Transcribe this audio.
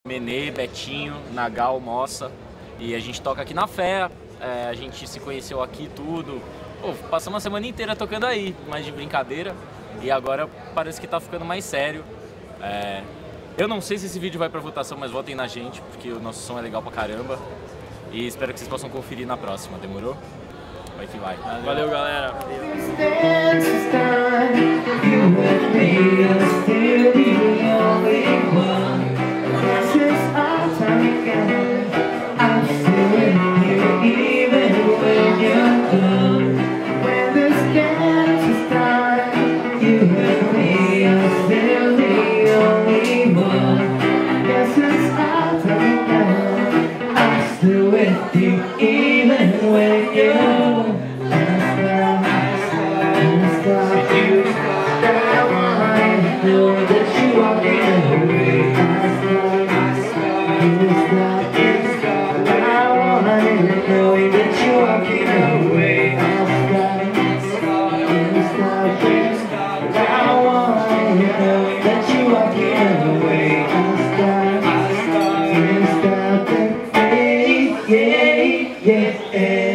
Menê, Betinho, Nagal, Mossa. E a gente toca aqui na Fé, a gente se conheceu aqui tudo. Pô, passamos uma semana inteira tocando aí, mais de brincadeira. E agora parece que tá ficando mais sério. Eu não sei se esse vídeo vai pra votação, mas votem na gente, porque o nosso som é legal pra caramba. E espero que vocês possam conferir na próxima, demorou? Vai que vai. Valeu, galera. Still with you even when you know that you are getting away. I wanna know that you are getting away. I wanna know that you are getting away. Yeah, yeah, yeah.